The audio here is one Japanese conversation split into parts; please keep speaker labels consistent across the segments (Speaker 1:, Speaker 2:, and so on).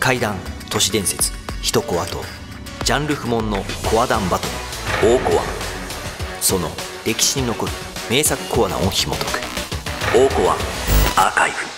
Speaker 1: 怪談都市伝説一コアとジャンル不問のコア談バトル大コア、その歴史に残る名作コア談を紐解く大コアアーカイブ。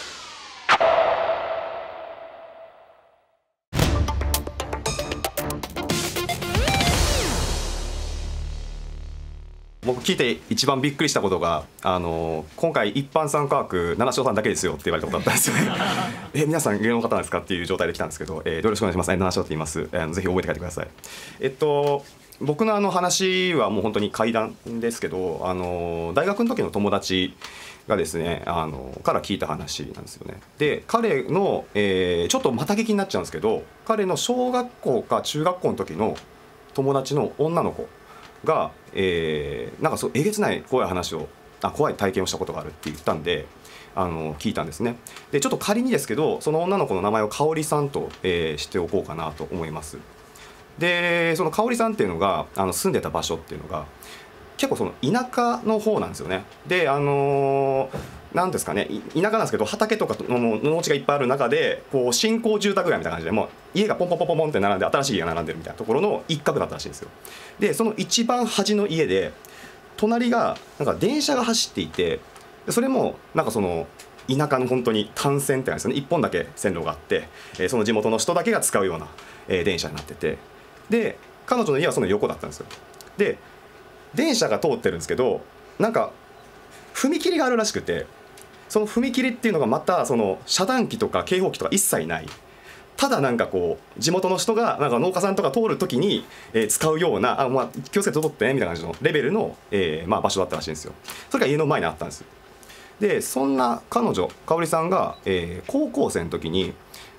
Speaker 2: 僕聞いて一番びっくりしたことが、今回一般参加枠七潮さんだけですよって言われたことだったんですよね皆さん芸能の方なんですかっていう状態で来たんですけど、よろしくお願いします。七潮って言います。ぜひ覚えて帰ってください。僕の話はもう本当に怪談ですけど、大学の時の友達がですねから聞いた話なんですよね。で彼の、ちょっとまた聞きになっちゃうんですけど、彼の小学校か中学校の時の友達の女の子が、なんかそうえげつない怖い話を怖い体験をしたことがあるって言ったんで聞いたんですね。でちょっと仮にですけどその女の子の名前を香織さんと、しておこうかなと思います。でその香織さんっていうのが住んでた場所っていうのが結構その田舎の方なんですよね。でなんですかね、田舎なんですけど畑とかの農地がいっぱいある中でこう新興住宅街みたいな感じでもう家がポンポンポンポンって並んで新しい家が並んでるみたいなところの一角だったらしいんですよ。でその一番端の家で隣がなんか電車が走っていて、それもなんかその田舎の本当に単線って感じですよね。一本だけ線路があって、その地元の人だけが使うような、電車になってて、で彼女の家はその横だったんですよ。で電車が通ってるんですけどなんか踏切があるらしくて、その踏切っていうのがまたその遮断機とか警報機とか一切ない、ただなんかこう地元の人がなんか農家さんとか通る時に、使うような気をつけて通ってねみたいな感じのレベルの、場所だったらしいんですよ。それが家の前にあったんです。でそんな彼女香織さんが、高校生の時に、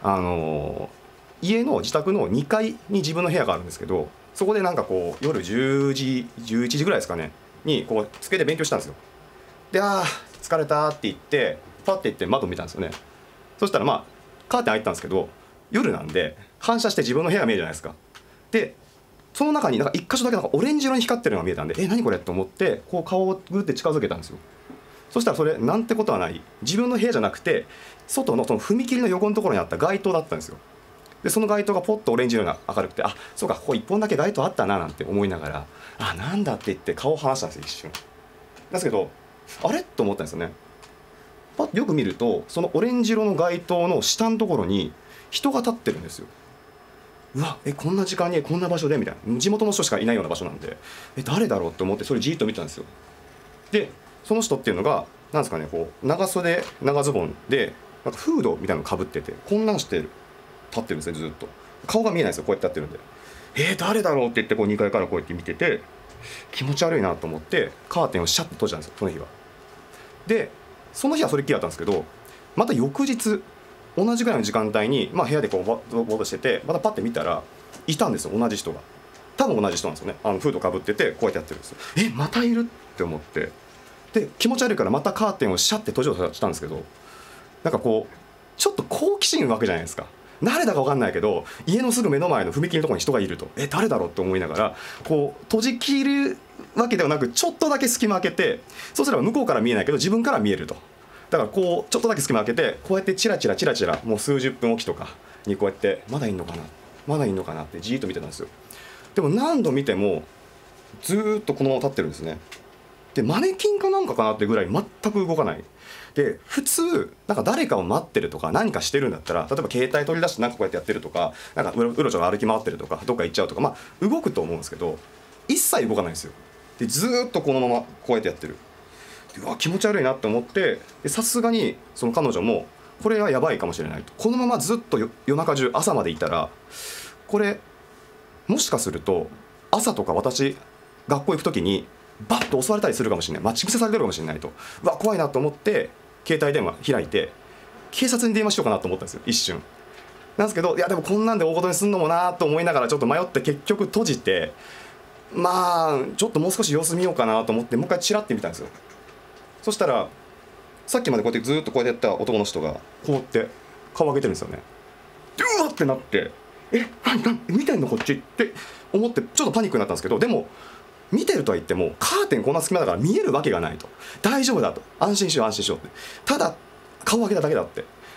Speaker 2: 家の自宅の2階に自分の部屋があるんですけど、そこでなんかこう夜10時11時ぐらいですかねにこう机で勉強したんですよ。で疲れたって言ってパッて行って窓見たんですよね。そしたらカーテン開いてたんですけど夜なんで反射して自分の部屋が見えるじゃないですか。でその中になんか一箇所だけなんかオレンジ色に光ってるのが見えたんで何これと思ってこう顔をグッて近づけたんですよ。そしたらそれなんてことはない自分の部屋じゃなくて外のその踏切の横のところにあった街灯だったんですよ。でその街灯がポッとオレンジ色が明るくてそうかここ一本だけ街灯あったななんて思いながらなんだって言って顔を離したんですよ一瞬。ですけどあれと思ったんですよね。パッとよく見るとそのオレンジ色の街灯の下のところに人が立ってるんですよ。うわこんな時間にこんな場所でみたいな、地元の人しかいないような場所なんで誰だろうと思ってそれじーっと見てたんですよ。でその人っていうのがなんですかねこう長袖長ズボンでなんかフードみたいなのかぶっててこんなんして立ってるんですね。ずっと顔が見えないんですよ。こうやって立ってるんで誰だろうって言ってこう2階からこうやって見てて気持ち悪いなと思ってカーテンをシャッと閉じたんですよその日は。でその日はそれっきりだったんですけどまた翌日同じぐらいの時間帯に、部屋でこうボーッとしててまたパッて見たらいたんですよ同じ人が。多分同じ人なんですよね。フードかぶっててこうやってやってるんですよ。またいるって思ってで気持ち悪いからまたカーテンをシャッて閉じようとしたんですけどなんかこうちょっと好奇心湧くじゃないですか。誰だか分かんないけど家のすぐ目の前の踏切のところに人がいると誰だろうって思いながらこう閉じ切るわけではなくちょっとだけ隙間開けて、そうすれば向こうから見えないけど自分から見えると。だからこうちょっとだけ隙間開けてこうやってチラチラチラチラもう数十分おきとかにこうやってまだいんのかなまだいんのかなってじーっと見てたんですよ。でも何度見てもずーっとこのまま立ってるんですね。でマネキンかなんかかなってぐらい全く動かない。で普通なんか誰かを待ってるとか何かしてるんだったら例えば携帯取り出してなんかこうやってやってるとかなんかうろちょろ歩き回ってるとかどっか行っちゃうとか動くと思うんですけど一切動かないんですよ。でずーっとこのままこうやってやってる。うわ気持ち悪いなって思ってさすがにその彼女もこれはやばいかもしれないと。このままずっと夜中中朝までいたらこれもしかすると朝とか私学校行く時にバッと襲われたりするかもしれない待ち伏せされてるかもしれないと。うわ怖いなと思って携帯電話開いて警察に電話しようかなと思ったんですよ一瞬なんですけどでもこんなんで大事にすんのもなと思いながらちょっと迷って結局閉じてちょっともう少し様子見ようかなと思ってもう一回チラッて見たんですよ。そしたらさっきまでこうやってずっとこうやってやった男の人がこうやって顔上げてるんですよね。でうわってなって何見てんのこっちって思ってちょっとパニックになったんですけど、でも見てるとは言ってもカーテンこんな隙間だから見えるわけがないと。大丈夫だと安心しようってただ顔上げただけだって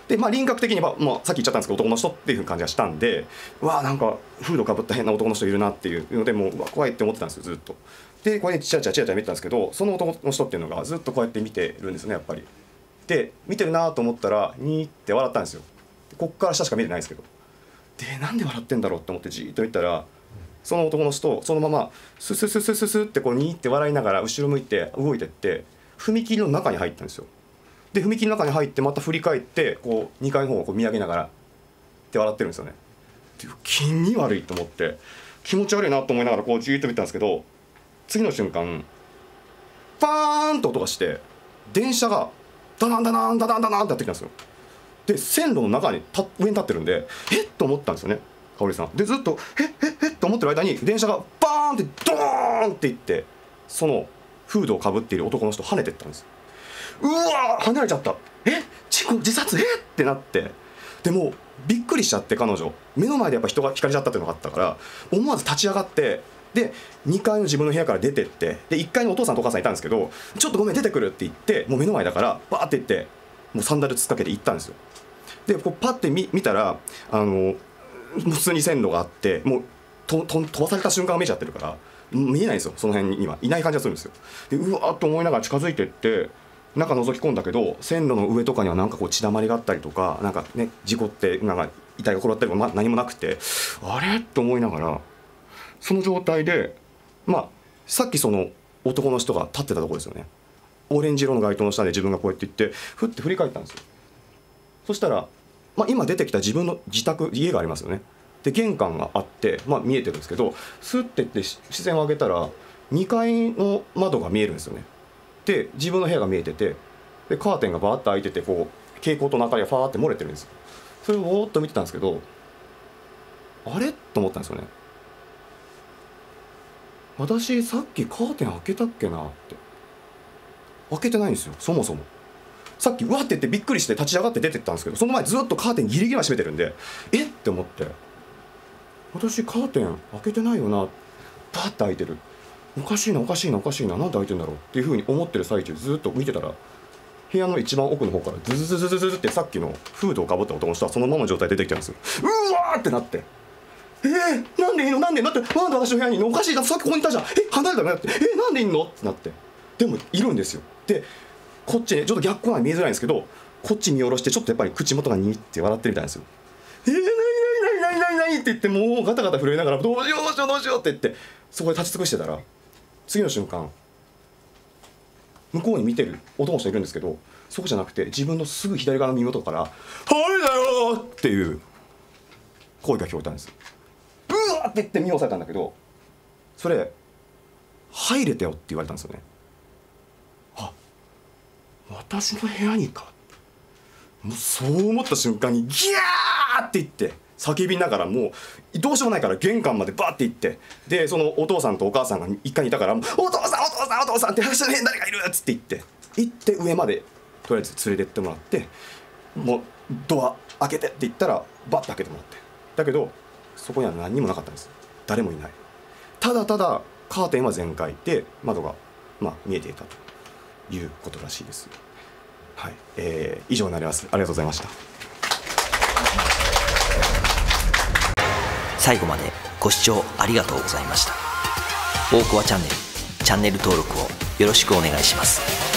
Speaker 2: で輪郭的には、さっき言っちゃったんですけど男の人っていう感じがしたんで、うわなんかフードかぶった変な男の人いるなっていうのでもう怖いって思ってたんですよずっと。でこれでチラチラ見てたんですけど、その男の人っていうのがずっとこうやって見てるんですよねやっぱり。で見てるなと思ったらニーって笑ったんですよ。こっから下しか見てないんですけど、でなんで笑ってんだろうって思ってじーっと見たら、その男の人そのままススススススってこうニーって笑いながら後ろ向いて動いてって踏切の中に入ったんですよ。で踏切の中に入ってまた振り返ってこう2階の方をこう見上げながらって笑ってるんですよね。で気味悪いと思って気持ち悪いなと思いながらこうじーっと見たんですけど、次の瞬間パーンと音がして電車がダダンダダンダダンダダンってやってきたんですよ。で線路の中に上に立ってるんでえっと思ったんですよね香織さん。でずっとえっと思ってる間に電車がバーンってドーンっていってそのフードをかぶっている男の人跳ねてったんです。うわー離れちゃった。事故自殺ってなって、でもびっくりしちゃって彼女目の前でやっぱ人がひかれちゃったっていうのがあったから思わず立ち上がってで2階の自分の部屋から出てってで1階にお父さんとお母さんいたんですけどちょっとごめん出てくるって言ってもう目の前だからバーって言ってもうサンダルつっかけて行ったんですよ。でこうパッて見たら普通に線路があってもう飛ばされた瞬間が見えちゃってるから見えないんですよ。その辺にはいない感じがするんですよ。でうわーっと思いながら近づいてって中覗き込んだけど線路の上とかにはなんかこう血だまりがあったりとかなんかね事故ってなんか遺体が転がったりとか、何もなくてあれと思いながらその状態でさっきその男の人が立ってたところですよね。オレンジ色の街灯の下で自分がこうやって行ってふって振り返ったんですよ。そしたら、今出てきた自分の家がありますよね。で玄関があって、見えてるんですけどスッていって視線を上げたら2階の窓が見えるんですよね。で自分の部屋が見えててでカーテンがバーッと開いててこう蛍光灯の明かりがファーって漏れてるんですよ。それをぼーっと見てたんですけどあれと思ったんですよね。私さっきカーテン開けたっけなって開けてないんですよそもそも。さっきうわって言ってびっくりして立ち上がって出てったんですけどその前ずっとカーテンギリギリは閉めてるんでって思って私カーテン開けてないよなパッて開いてるおかしいななんで開いてんだろうっていうふうに思ってる最中ずっと見てたら部屋の一番奥の方からズズズズズズズってさっきのフードをかぶった男の人はそのままの状態で出てきたんですよ。うわーってなってなんでいいのなんで私の部屋にいるのおかしいなさっきここにいたじゃん離れたらってなんでいんのってなってでもいるんですよ。でこっちねちょっと逆光は見えづらいんですけどこっち見下ろしてちょっとやっぱり口元がニーって笑ってるみたいなんですよ。何って言ってもうガタガタ震えながらどうしようって言ってそこで立ち尽くしてたら次の瞬間向こうに見てる男の人いるんですけどそこじゃなくて自分のすぐ左側の耳元から「はいだよ!」っていう声が聞こえたんです。うわって言って見押されたんだけどそれ「入れてよ」って言われたんですよね。私の部屋にかもうそう思った瞬間にギャーって言って叫びながらもうどうしようもないから玄関までバーって行ってでそのお父さんとお母さんが1階にいたから「お父さんって私の部屋に誰かいる!」っつって行って上までとりあえず連れてってもらってもうドア開けてって言ったらバッて開けてもらってだけどそこには何にもなかったんです。誰もいない。ただカーテンは全開で窓が見えていたということらしいです。はい、以上になります。ありがとうございました。
Speaker 1: 最後までご視聴ありがとうございました。大コアチャンネル登録をよろしくお願いします。